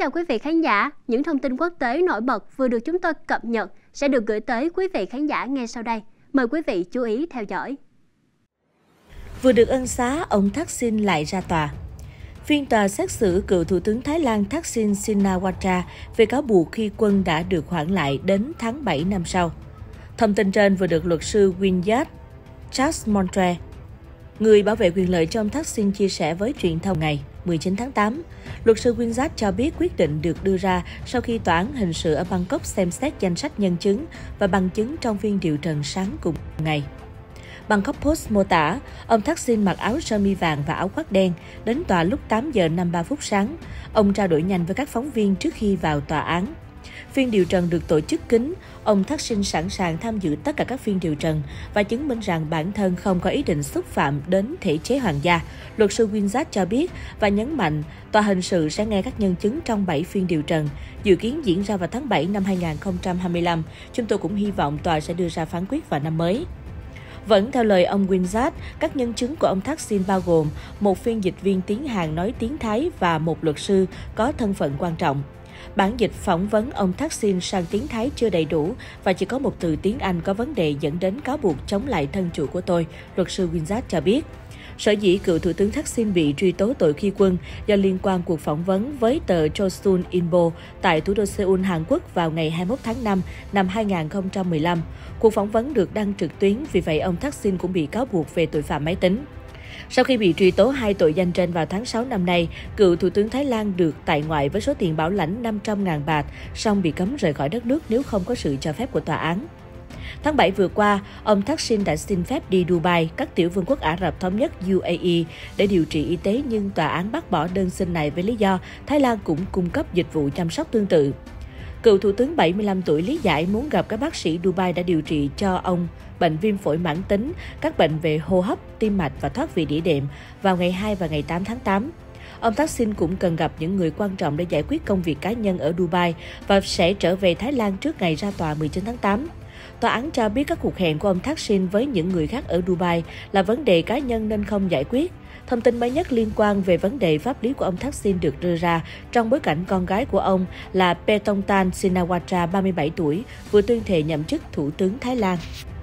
chào quý vị khán giả. Những thông tin quốc tế nổi bật vừa được chúng tôi cập nhật sẽ được gửi tới quý vị khán giả ngay sau đây. Mời quý vị chú ý theo dõi. Vừa được ân xá, ông Thaksin lại ra tòa. Phiên tòa xét xử cựu Thủ tướng Thái Lan Thaksin Shinawatra về cáo buộc khi quân đã được hoãn lại đến tháng 7 năm sau. Thông tin trên vừa được luật sư Winyard Chasmontre, người bảo vệ quyền lợi cho ông Thaksin, chia sẻ với truyền thông ngày 19 tháng 8. Luật sư Winyard cho biết quyết định được đưa ra sau khi tòa án hình sự ở Bangkok xem xét danh sách nhân chứng và bằng chứng trong phiên điều trần sáng cùng ngày. Bangkok Post mô tả, ông Thaksin mặc áo sơ mi vàng và áo khoác đen, đến tòa lúc 8 giờ 53 phút sáng. Ông trao đổi nhanh với các phóng viên trước khi vào tòa án. Phiên điều trần được tổ chức kín, ông Thaksin sẵn sàng tham dự tất cả các phiên điều trần và chứng minh rằng bản thân không có ý định xúc phạm đến thể chế hoàng gia, luật sư Winyard cho biết, và nhấn mạnh tòa hình sự sẽ nghe các nhân chứng trong 7 phiên điều trần, dự kiến diễn ra vào tháng 7 năm 2025. Chúng tôi cũng hy vọng tòa sẽ đưa ra phán quyết vào năm mới. Vẫn theo lời ông Winyard, các nhân chứng của ông Thaksin bao gồm một phiên dịch viên tiếng Hàn nói tiếng Thái và một luật sư có thân phận quan trọng. Bản dịch phỏng vấn ông Thaksin sang tiếng Thái chưa đầy đủ và chỉ có một từ tiếng Anh có vấn đề dẫn đến cáo buộc chống lại thân chủ của tôi, luật sư Winyard cho biết. Sở dĩ cựu Thủ tướng Thaksin bị truy tố tội khi quân do liên quan cuộc phỏng vấn với tờ Chosun Ilbo tại thủ đô Seoul, Hàn Quốc vào ngày 21 tháng 5 năm 2015. Cuộc phỏng vấn được đăng trực tuyến, vì vậy ông Thaksin cũng bị cáo buộc về tội phạm máy tính. Sau khi bị truy tố hai tội danh trên vào tháng 6 năm nay, cựu Thủ tướng Thái Lan được tại ngoại với số tiền bảo lãnh 500.000 baht, song bị cấm rời khỏi đất nước nếu không có sự cho phép của tòa án. Tháng 7 vừa qua, ông Thaksin đã xin phép đi Dubai, các tiểu vương quốc Ả Rập Thống Nhất UAE để điều trị y tế, nhưng tòa án bác bỏ đơn xin này với lý do Thái Lan cũng cung cấp dịch vụ chăm sóc tương tự. Cựu Thủ tướng 75 tuổi lý giải muốn gặp các bác sĩ Dubai đã điều trị cho ông bệnh viêm phổi mãn tính, các bệnh về hô hấp, tim mạch và thoát vị đĩa đệm vào ngày 2 và ngày 8 tháng 8. Ông Thaksin cũng cần gặp những người quan trọng để giải quyết công việc cá nhân ở Dubai và sẽ trở về Thái Lan trước ngày ra tòa 19 tháng 8. Tòa án cho biết các cuộc hẹn của ông Thaksin với những người khác ở Dubai là vấn đề cá nhân nên không giải quyết. Thông tin mới nhất liên quan về vấn đề pháp lý của ông Thaksin được đưa ra trong bối cảnh con gái của ông là Paetongtarn Shinawatra, 37 tuổi, vừa tuyên thệ nhậm chức Thủ tướng Thái Lan.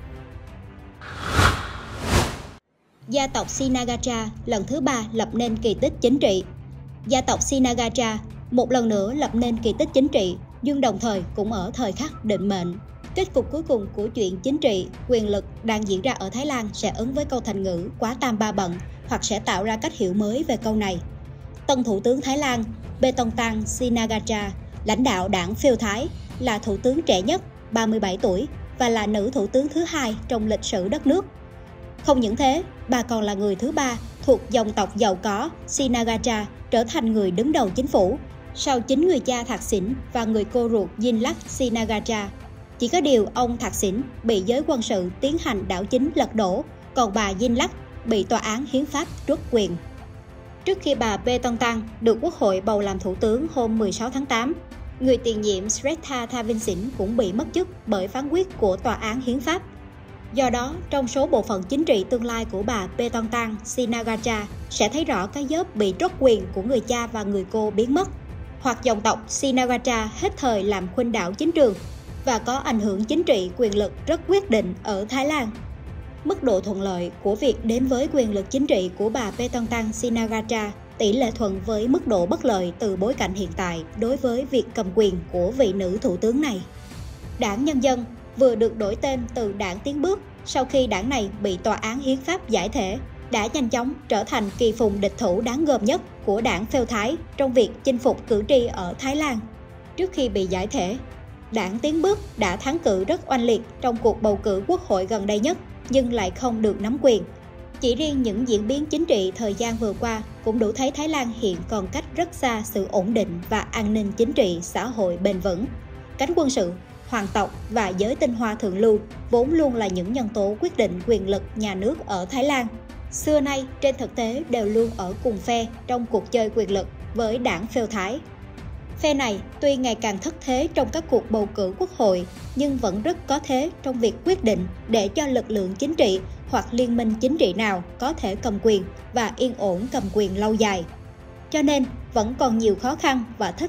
Gia tộc Shinawatra lần thứ 3 lập nên kỳ tích chính trị. Gia tộc Shinawatra một lần nữa lập nên kỳ tích chính trị, nhưng đồng thời cũng ở thời khắc định mệnh. Kết cục cuối cùng của chuyện chính trị, quyền lực đang diễn ra ở Thái Lan sẽ ứng với câu thành ngữ quá tam ba bận, hoặc sẽ tạo ra cách hiểu mới về câu này. Tân Thủ tướng Thái Lan Paetongtarn Shinawatra, lãnh đạo đảng Pheu Thái, là thủ tướng trẻ nhất, 37 tuổi, và là nữ thủ tướng thứ 2 trong lịch sử đất nước. Không những thế, bà còn là người thứ 3 thuộc dòng tộc giàu có Shinawatra trở thành người đứng đầu chính phủ, sau chính người cha Thaksin và người cô ruột Yingluck Shinawatra. Chỉ có điều ông Thaksin bị giới quân sự tiến hành đảo chính lật đổ, còn bà Yingluck bị tòa án hiến pháp truất quyền. Trước khi bà Paetongtarn được Quốc hội bầu làm thủ tướng hôm 16 tháng 8, người tiền nhiệm Srettha Thavisin cũng bị mất chức bởi phán quyết của tòa án hiến pháp. Do đó, trong số bộ phận chính trị tương lai của bà Paetongtarn Shinawatra sẽ thấy rõ cái dớp bị truất quyền của người cha và người cô biến mất, hoặc dòng tộc Shinawatra hết thời làm khuynh đảo chính trường và có ảnh hưởng chính trị quyền lực rất quyết định ở Thái Lan. Mức độ thuận lợi của việc đến với quyền lực chính trị của bà Paetongtarn Shinawatra tỷ lệ thuận với mức độ bất lợi từ bối cảnh hiện tại đối với việc cầm quyền của vị nữ thủ tướng này. Đảng Nhân dân vừa được đổi tên từ Đảng Tiến Bước sau khi đảng này bị tòa án hiến pháp giải thể, đã nhanh chóng trở thành kỳ phùng địch thủ đáng gờm nhất của đảng Pheu Thái trong việc chinh phục cử tri ở Thái Lan. Trước khi bị giải thể, Đảng Tiến Bước đã thắng cử rất oanh liệt trong cuộc bầu cử quốc hội gần đây nhất, nhưng lại không được nắm quyền. Chỉ riêng những diễn biến chính trị thời gian vừa qua cũng đủ thấy Thái Lan hiện còn cách rất xa sự ổn định và an ninh chính trị xã hội bền vững. Cánh quân sự, hoàng tộc và giới tinh hoa thượng lưu vốn luôn là những nhân tố quyết định quyền lực nhà nước ở Thái Lan. Xưa nay, trên thực tế đều luôn ở cùng phe trong cuộc chơi quyền lực với đảng Pheu Thái. Phe này tuy ngày càng thất thế trong các cuộc bầu cử quốc hội, nhưng vẫn rất có thế trong việc quyết định để cho lực lượng chính trị hoặc liên minh chính trị nào có thể cầm quyền và yên ổn cầm quyền lâu dài. Cho nên, vẫn còn nhiều khó khăn và thách thức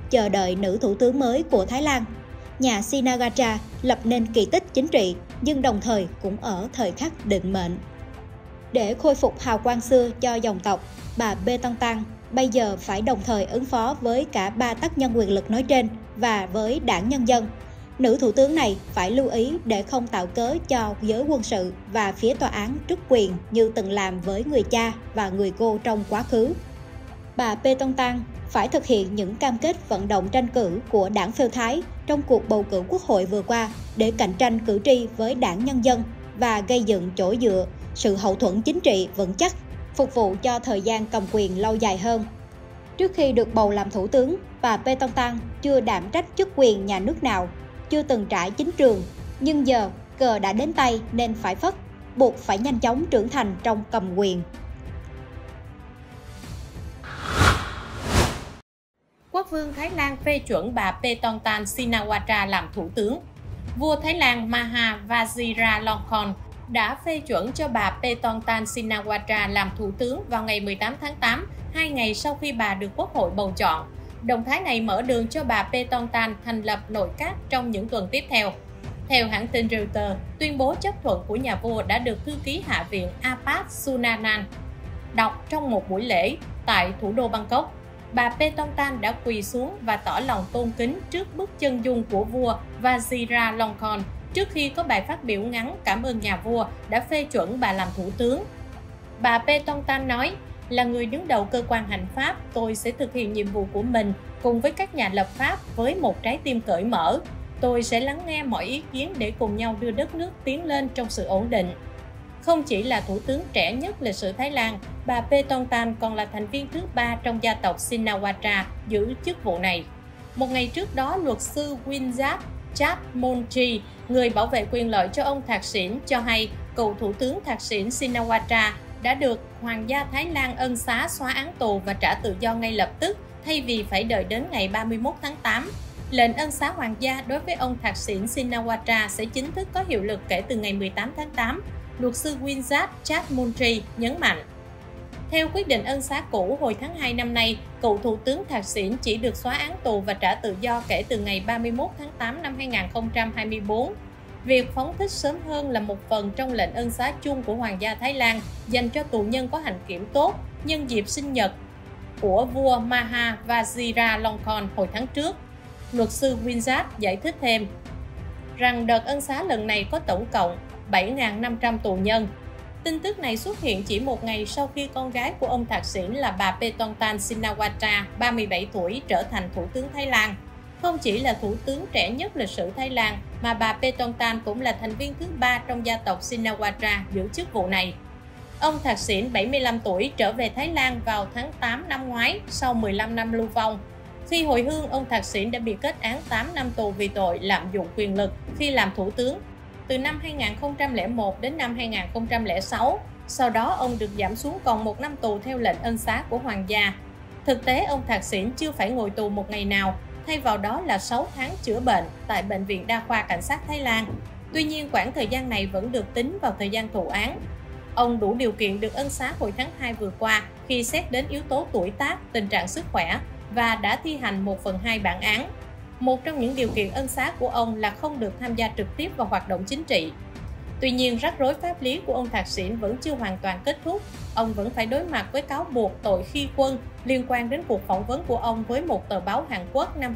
chờ đợi nữ thủ tướng mới của Thái Lan. Nhà Shinawatra lập nên kỳ tích chính trị nhưng đồng thời cũng ở thời khắc định mệnh. Để khôi phục hào quang xưa cho dòng tộc, bà Paetongtarn bây giờ phải đồng thời ứng phó với cả ba tác nhân quyền lực nói trên và với Đảng Nhân dân. Nữ thủ tướng này phải lưu ý để không tạo cớ cho giới quân sự và phía tòa án truất quyền như từng làm với người cha và người cô trong quá khứ. Bà Paetongtarn phải thực hiện những cam kết vận động tranh cử của đảng Pheo Thái trong cuộc bầu cử quốc hội vừa qua để cạnh tranh cử tri với Đảng Nhân dân và gây dựng chỗ dựa, sự hậu thuẫn chính trị vững chắc, phục vụ cho thời gian cầm quyền lâu dài hơn. Trước khi được bầu làm thủ tướng, bà Paetongtarn chưa đảm trách chức quyền nhà nước nào, chưa từng trải chính trường, nhưng giờ cờ đã đến tay nên phải phất, buộc phải nhanh chóng trưởng thành trong cầm quyền. Quốc vương Thái Lan phê chuẩn bà Paetongtarn Shinawatra làm thủ tướng. Vua Thái Lan Maha Vajiralongkorn đã phê chuẩn cho bà Paetongtarn Shinawatra làm thủ tướng vào ngày 18 tháng 8, 2 ngày sau khi bà được Quốc hội bầu chọn. Động thái này mở đường cho bà Paetongtarn thành lập nội các trong những tuần tiếp theo. Theo hãng tin Reuters, tuyên bố chấp thuận của nhà vua đã được thư ký Hạ viện Apat Sunanan đọc trong một buổi lễ tại thủ đô Bangkok. Bà Paetongtarn đã quỳ xuống và tỏ lòng tôn kính trước bức chân dung của vua Vajiralongkorn trước khi có bài phát biểu ngắn cảm ơn nhà vua đã phê chuẩn bà làm thủ tướng. Bà Paetongtarn nói, là người đứng đầu cơ quan hành pháp, tôi sẽ thực hiện nhiệm vụ của mình cùng với các nhà lập pháp với một trái tim cởi mở. Tôi sẽ lắng nghe mọi ý kiến để cùng nhau đưa đất nước tiến lên trong sự ổn định. Không chỉ là thủ tướng trẻ nhất lịch sử Thái Lan, bà Paetongtarn còn là thành viên thứ 3 trong gia tộc Shinawatra giữ chức vụ này. Một ngày trước đó, luật sư Winjat Chatmontri, người bảo vệ quyền lợi cho ông Thaksin, cho hay cựu thủ tướng Thaksin Shinawatra đã được Hoàng gia Thái Lan ân xá xóa án tù và trả tự do ngay lập tức, thay vì phải đợi đến ngày 31 tháng 8. Lệnh ân xá hoàng gia đối với ông Thaksin Shinawatra sẽ chính thức có hiệu lực kể từ ngày 18 tháng 8, luật sư Winjat Chatmontri nhấn mạnh. Theo quyết định ân xá cũ hồi tháng 2 năm nay, cựu thủ tướng Thaksin chỉ được xóa án tù và trả tự do kể từ ngày 31 tháng 8 năm 2024. Việc phóng thích sớm hơn là một phần trong lệnh ân xá chung của Hoàng gia Thái Lan dành cho tù nhân có hành kiểm tốt nhân dịp sinh nhật của vua Maha Vajiralongkorn hồi tháng trước. Luật sư Winjat giải thích thêm rằng đợt ân xá lần này có tổng cộng 7.500 tù nhân. Tin tức này xuất hiện chỉ một ngày sau khi con gái của ông Thaksin là bà Paetongtarn Shinawatra, 37 tuổi, trở thành thủ tướng Thái Lan. Không chỉ là thủ tướng trẻ nhất lịch sử Thái Lan, mà bà Paetongtarn cũng là thành viên thứ 3 trong gia tộc Shinawatra giữ chức vụ này. Ông Thaksin, 75 tuổi, trở về Thái Lan vào tháng 8 năm ngoái sau 15 năm lưu vong. Khi hồi hương, ông Thaksin đã bị kết án 8 năm tù vì tội lạm dụng quyền lực khi làm thủ tướng từ năm 2001 đến năm 2006. Sau đó, ông được giảm xuống còn 1 năm tù theo lệnh ân xá của hoàng gia. Thực tế, ông Thaksin chưa phải ngồi tù một ngày nào, thay vào đó là 6 tháng chữa bệnh tại Bệnh viện Đa khoa Cảnh sát Thái Lan. Tuy nhiên, khoảng thời gian này vẫn được tính vào thời gian thụ án. Ông đủ điều kiện được ân xá hồi tháng 2 vừa qua khi xét đến yếu tố tuổi tác, tình trạng sức khỏe và đã thi hành 1/2 bản án. Một trong những điều kiện ân xá của ông là không được tham gia trực tiếp vào hoạt động chính trị. Tuy nhiên, rắc rối pháp lý của ông Thaksin vẫn chưa hoàn toàn kết thúc. Ông vẫn phải đối mặt với cáo buộc tội khi quân liên quan đến cuộc phỏng vấn của ông với một tờ báo Hàn Quốc năm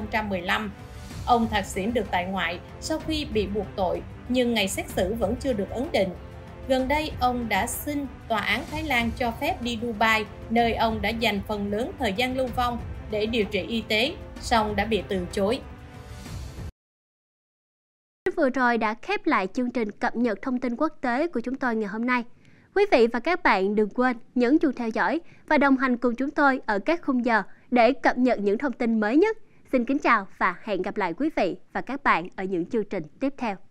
2015. Ông Thaksin được tại ngoại sau khi bị buộc tội, nhưng ngày xét xử vẫn chưa được ấn định. Gần đây, ông đã xin Tòa án Thái Lan cho phép đi Dubai, nơi ông đã dành phần lớn thời gian lưu vong để điều trị y tế, song đã bị từ chối. Vừa rồi đã khép lại chương trình cập nhật thông tin quốc tế của chúng tôi ngày hôm nay. Quý vị và các bạn đừng quên nhấn chuông theo dõi và đồng hành cùng chúng tôi ở các khung giờ để cập nhật những thông tin mới nhất. Xin kính chào và hẹn gặp lại quý vị và các bạn ở những chương trình tiếp theo.